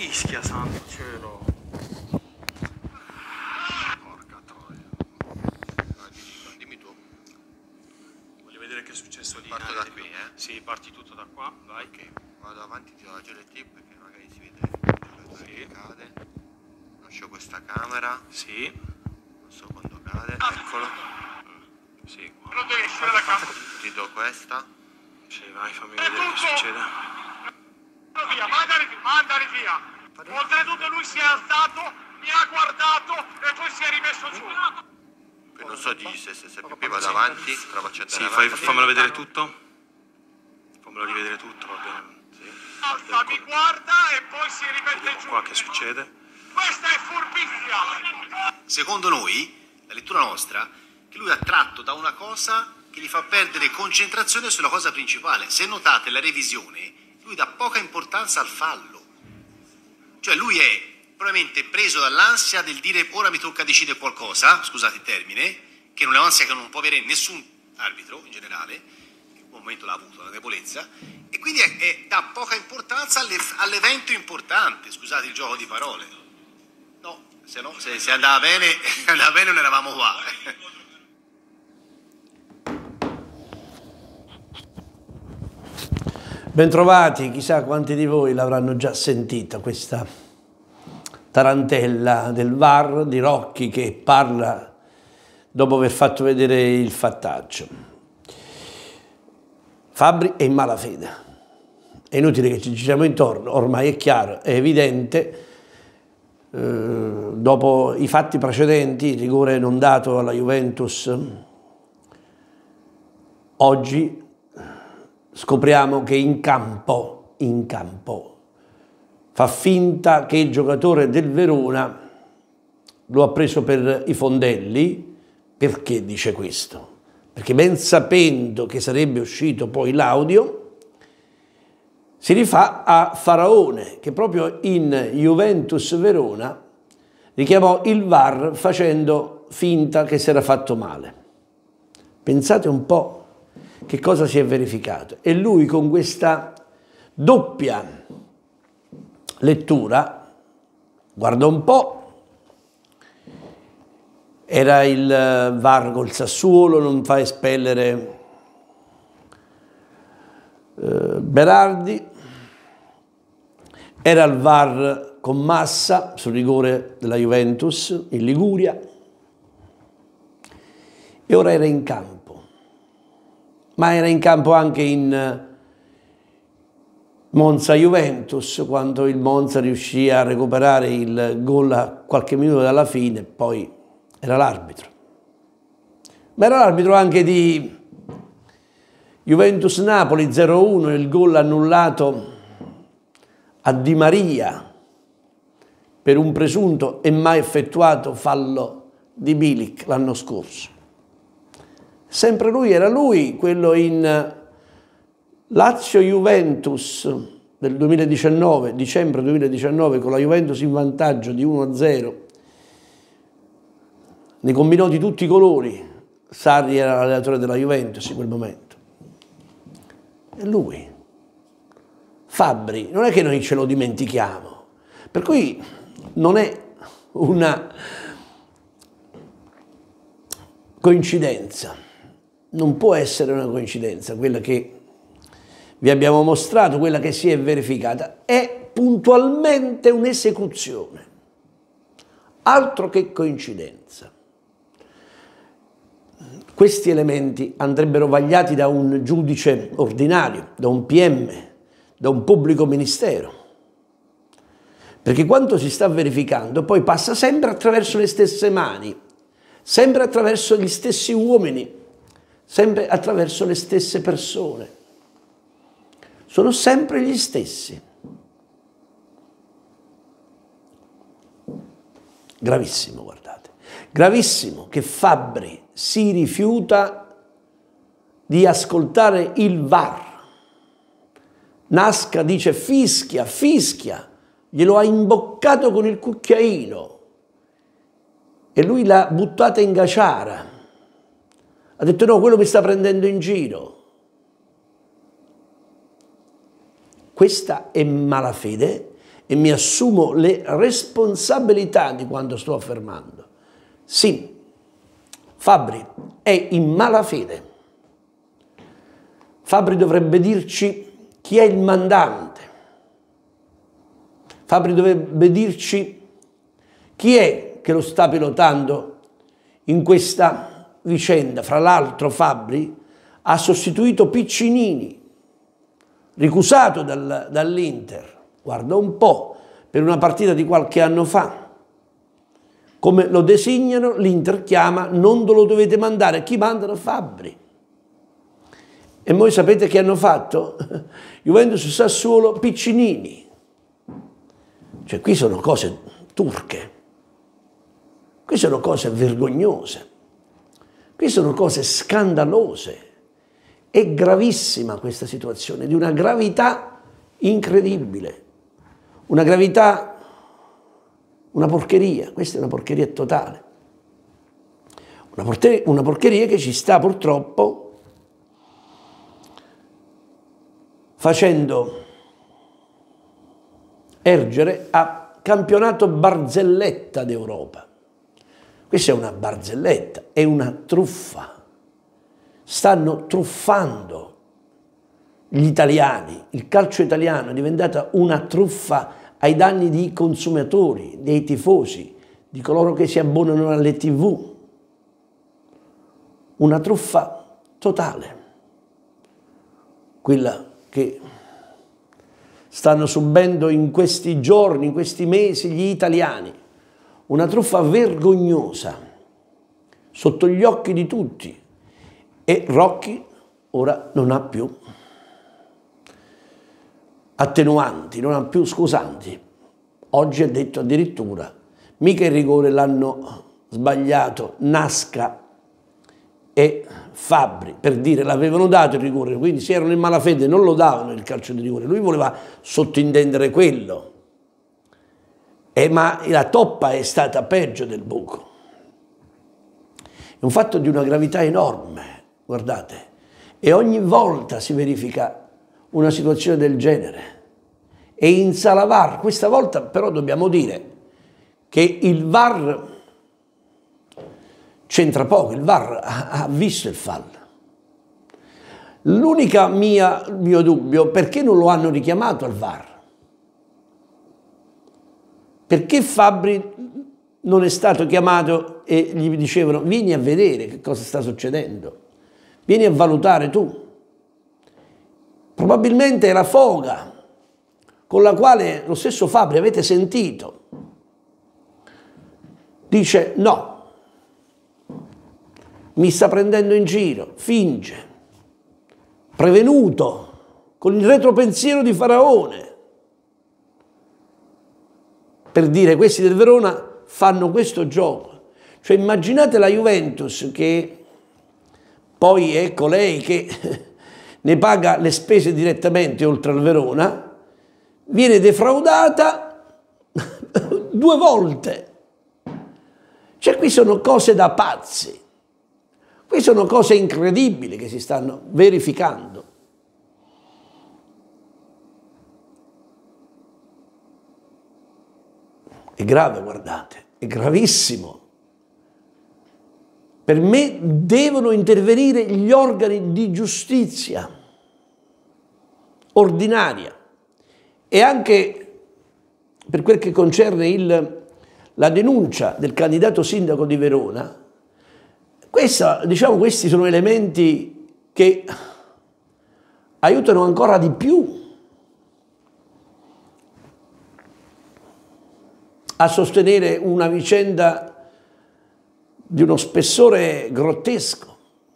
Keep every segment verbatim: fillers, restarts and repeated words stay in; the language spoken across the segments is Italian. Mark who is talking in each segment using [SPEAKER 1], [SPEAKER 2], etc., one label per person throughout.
[SPEAKER 1] fischia, santo cielo?
[SPEAKER 2] Porca troia. Ah, dimmi, dimmi tu.
[SPEAKER 1] Voglio vedere che è successo lì.
[SPEAKER 2] Parto da qui, eh?
[SPEAKER 1] Sì, parti tutto da qua, vai.
[SPEAKER 2] Ok, vado avanti, ti do la geometria perché magari si vede il giocatore
[SPEAKER 1] Sì.
[SPEAKER 2] che cade. Lascio questa camera.
[SPEAKER 1] Sì.
[SPEAKER 2] Non so quando cade, eccolo.
[SPEAKER 1] Sì, qua.
[SPEAKER 3] Non devi uscire da casa.
[SPEAKER 2] Ti do questa.
[SPEAKER 1] Sì, vai, fammi vedere che succede.
[SPEAKER 3] Via, mandali, mandali via. Oltretutto lui si è alzato, mi ha guardato e poi si è rimesso giù.
[SPEAKER 2] Poi non so di se, se, se più vado avanti, provo a accendere
[SPEAKER 1] Sì,
[SPEAKER 2] la
[SPEAKER 1] fai,
[SPEAKER 2] lampada.
[SPEAKER 1] fammelo vedere tutto. Fammelo rivedere tutto, va bene. Sì.
[SPEAKER 3] Alza, mi guarda e poi si rimette
[SPEAKER 1] Vediamo
[SPEAKER 3] giù.
[SPEAKER 1] qua che succede.
[SPEAKER 3] Questa è furbizia.
[SPEAKER 4] Secondo noi, la lettura nostra, che lui è attratto da una cosa che gli fa perdere concentrazione sulla cosa principale. Se notate la revisione, lui dà poca importanza al fallo. Cioè lui è probabilmente preso dall'ansia del dire ora mi tocca decidere qualcosa, scusate il termine, che non è un'ansia che non può avere nessun arbitro in generale, che in un momento l'ha avuto, una debolezza, e quindi è, è, dà poca importanza alle, all'evento importante, scusate il gioco di parole. No, se no, se, se andava bene, andava bene non eravamo qua.
[SPEAKER 5] Bentrovati, chissà quanti di voi l'avranno già sentita questa tarantella del V A R di Rocchi che parla dopo aver fatto vedere il fattaccio. Fabbri è in malafede, è inutile che ci giriamo intorno, ormai è chiaro, è evidente, eh, dopo i fatti precedenti, il rigore non dato alla Juventus, oggi scopriamo che in campo, in campo, fa finta che il giocatore del Verona lo ha preso per i fondelli. Perché dice questo? Perché ben sapendo che sarebbe uscito poi l'audio, si rifà a Faraone, che proprio in Juventus Verona richiamò il V A R facendo finta che si era fatto male. Pensate un po' che cosa si è verificato. E lui con questa doppia lettura, guarda un po', era il V A R col Sassuolo, non fa espellere eh, Berardi, era il V A R con Massa sul rigore della Juventus in Liguria e ora era in campo. Ma era in campo anche in Monza-Juventus, quando il Monza riuscì a recuperare il gol a qualche minuto dalla fine, poi era l'arbitro. Ma era l'arbitro anche di Juventus-Napoli zero uno, il gol annullato a Di Maria per un presunto e mai effettuato fallo di Bilic l'anno scorso. Sempre lui, era lui, quello in Lazio-Juventus del duemiladiciannove, dicembre duemiladiciannove, con la Juventus in vantaggio di uno a zero. Ne combinò di tutti i colori. Sarri era l'allenatore della Juventus in quel momento. E lui, Fabbri, non è che noi ce lo dimentichiamo. Per cui non è una coincidenza. Non può essere una coincidenza quella che vi abbiamo mostrato, quella che si è verificata. È puntualmente un'esecuzione. Altro che coincidenza. Questi elementi andrebbero vagliati da un giudice ordinario, da un P M, da un pubblico ministero. Perché quanto si sta verificando poi passa sempre attraverso le stesse mani, sempre attraverso gli stessi uomini, sempre attraverso le stesse persone. Sono sempre gli stessi. Gravissimo, guardate. Gravissimo che Fabbri si rifiuta di ascoltare il V A R. Nasca dice fischia, fischia, glielo ha imboccato con il cucchiaino e lui l'ha buttata in gaciara. Ha detto no, quello mi sta prendendo in giro. Questa è malafede e mi assumo le responsabilità di quanto sto affermando. Sì, Fabbri è in malafede. Fabbri dovrebbe dirci chi è il mandante. Fabbri dovrebbe dirci chi è che lo sta pilotando in questa vicenda. Fra l'altro Fabbri ha sostituito Piccinini, ricusato dal, dall'Inter, guarda un po', per una partita di qualche anno fa. Come lo designano, l'Inter chiama, non lo dovete mandare. Chi mandano? Fabbri. E voi sapete che hanno fatto? Juventus Sassuolo, Piccinini. Cioè qui sono cose turche, qui sono cose vergognose, qui sono cose scandalose. È gravissima questa situazione, di una gravità incredibile, una gravità, una porcheria, questa è una porcheria totale, una porcheria, una porcheria che ci sta purtroppo facendo ergere a campionato barzelletta d'Europa. Questa è una barzelletta, è una truffa. Stanno truffando gli italiani, il calcio italiano è diventata una truffa ai danni dei consumatori, dei tifosi, di coloro che si abbonano alle tivù. Una truffa totale, quella che stanno subendo in questi giorni, in questi mesi gli italiani. Una truffa vergognosa, sotto gli occhi di tutti. E Rocchi ora non ha più attenuanti, non ha più scusanti. Oggi ha detto addirittura, mica il rigore l'hanno sbagliato Nasca e Fabbri, per dire l'avevano dato il rigore, quindi se erano in malafede non lo davano il calcio di rigore, lui voleva sottintendere quello. Eh, ma la toppa è stata peggio del buco. È un fatto di una gravità enorme. Guardate, e ogni volta si verifica una situazione del genere. E in sala V A R, questa volta però dobbiamo dire che il V A R c'entra poco, il V A R ha, ha visto il fallo. L'unica mia mio dubbio, perché non lo hanno richiamato al V A R? Perché Fabbri non è stato chiamato e gli dicevano vieni a vedere che cosa sta succedendo? Vieni a valutare tu. Probabilmente è la foga con la quale lo stesso Fabbri, avete sentito, dice no, mi sta prendendo in giro, finge, prevenuto, con il retropensiero di Faraone, per dire questi del Verona fanno questo gioco. Cioè immaginate la Juventus che poi è colei che ne paga le spese direttamente oltre al Verona, viene defraudata due volte. Cioè qui sono cose da pazzi, qui sono cose incredibili che si stanno verificando. È grave, guardate, è gravissimo. Per me devono intervenire gli organi di giustizia ordinaria e anche per quel che concerne il, la denuncia del candidato sindaco di Verona. Questa, diciamo, questi sono elementi che aiutano ancora di più a sostenere una vicenda di uno spessore grottesco.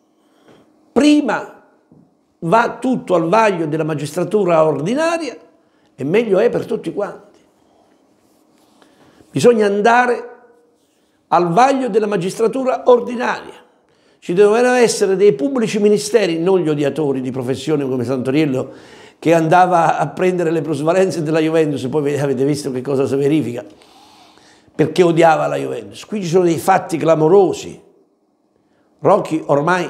[SPEAKER 5] Prima va tutto al vaglio della magistratura ordinaria e meglio è per tutti quanti. Bisogna andare al vaglio della magistratura ordinaria. Ci devono essere dei pubblici ministeri, non gli odiatori di professione come Santoriello che andava a prendere le plusvalenze della Juventus, poi avete visto che cosa si verifica, perché odiava la Juventus. Qui ci sono dei fatti clamorosi. Rocchi ormai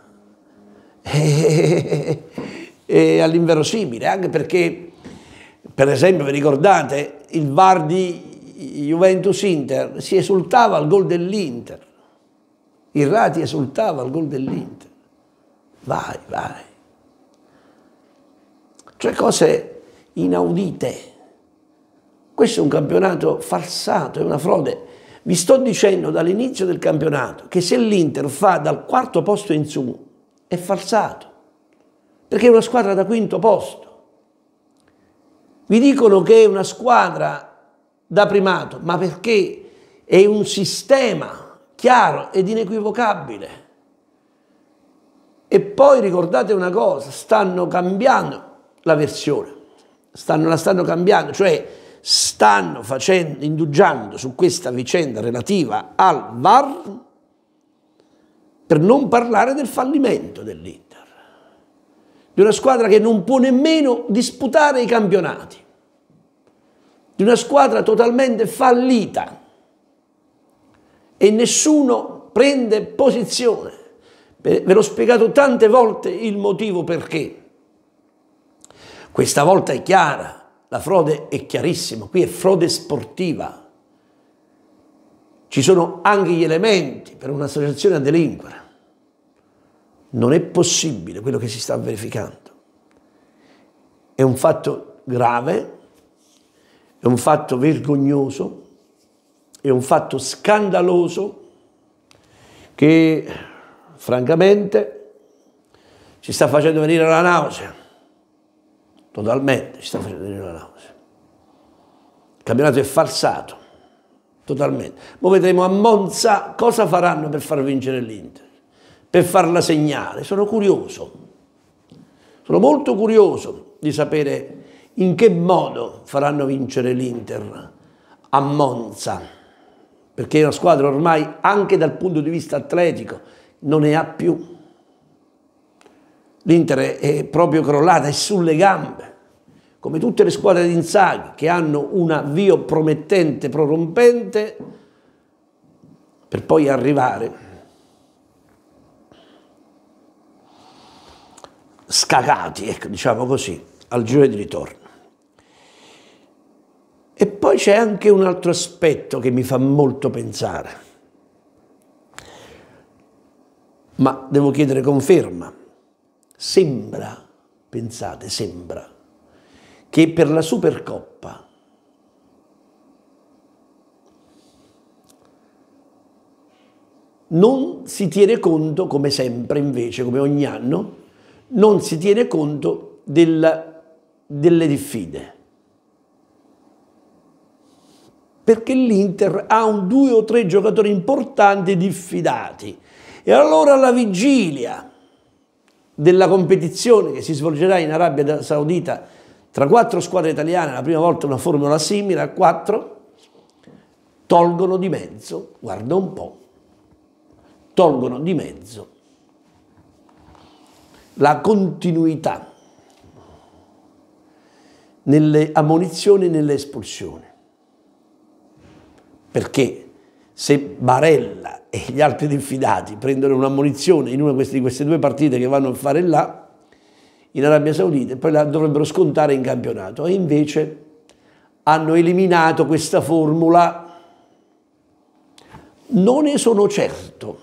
[SPEAKER 5] è, è all'inverosimile, anche perché Per esempio, vi ricordate il V A R di Juventus-Inter? Si esultava al gol dell'Inter. Irrati esultava al gol dell'Inter. Vai, vai. Cioè cose inaudite. Questo è un campionato falsato, è una frode. Vi sto dicendo dall'inizio del campionato che se l'Inter fa dal quarto posto in su è falsato, perché è una squadra da quinto posto. Vi dicono che è una squadra da primato, ma perché è un sistema chiaro ed inequivocabile. E poi ricordate una cosa, stanno cambiando la versione, stanno, la stanno cambiando, cioè stanno facendo, indugiando su questa vicenda relativa al V A R per non parlare del fallimento dell'Inter, di una squadra che non può nemmeno disputare i campionati, di una squadra totalmente fallita e nessuno prende posizione. Ve l'ho spiegato tante volte il motivo perché. Questa volta è chiara, la frode è chiarissima, qui è frode sportiva. Ci sono anche gli elementi per un'associazione a delinquere. Non è possibile quello che si sta verificando. È un fatto grave, è un fatto vergognoso, è un fatto scandaloso che francamente ci sta facendo venire la nausea. Totalmente ci sta facendo venire la nausea. Il campionato è falsato, totalmente. Ora vedremo a Monza cosa faranno per far vincere l'Inter, per farla segnare. Sono curioso, sono molto curioso di sapere in che modo faranno vincere l'Inter a Monza, perché è una squadra ormai anche dal punto di vista atletico non ne ha più. L'Inter è proprio crollata, è sulle gambe, come tutte le squadre di Inzaghi che hanno un avvio promettente, prorompente, per poi arrivare scagati, ecco, diciamo così, al giro di ritorno. E poi c'è anche un altro aspetto che mi fa molto pensare, ma devo chiedere conferma. Sembra, pensate, sembra che per la Supercoppa non si tiene conto, come sempre invece, come ogni anno, non si tiene conto del, delle diffide. Perché l'Inter ha un due o tre giocatori importanti diffidati. E allora alla vigilia della competizione che si svolgerà in Arabia Saudita tra quattro squadre italiane, la prima volta una formula simile a quattro, tolgono di mezzo, guarda un po', tolgono di mezzo la continuità nelle ammonizioni e nelle espulsioni. Perché se Barella e gli altri diffidati prendono un'ammonizione in una di queste due partite che vanno a fare là, in Arabia Saudita, e poi la dovrebbero scontare in campionato, e invece hanno eliminato questa formula. Non ne sono certo,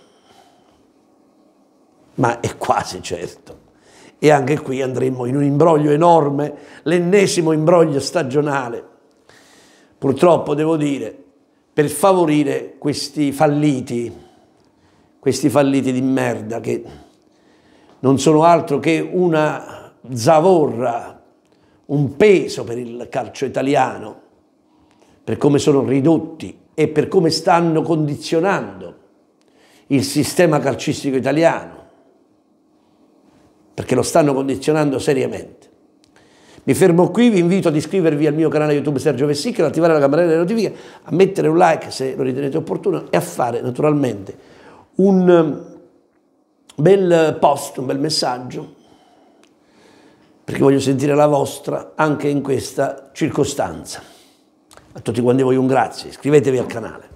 [SPEAKER 5] ma è quasi certo. E anche qui andremo in un imbroglio enorme, l'ennesimo imbroglio stagionale. Purtroppo devo dire, per favorire questi falliti, questi falliti di merda che non sono altro che una zavorra, un peso per il calcio italiano, per come sono ridotti e per come stanno condizionando il sistema calcistico italiano, perché lo stanno condizionando seriamente. Mi fermo qui, vi invito ad iscrivervi al mio canale YouTube Sergio Vessicchio, ad attivare la campanella delle notifiche, a mettere un like se lo ritenete opportuno e a fare naturalmente un bel post, un bel messaggio, perché voglio sentire la vostra anche in questa circostanza. A tutti quanti voi un grazie, iscrivetevi al canale.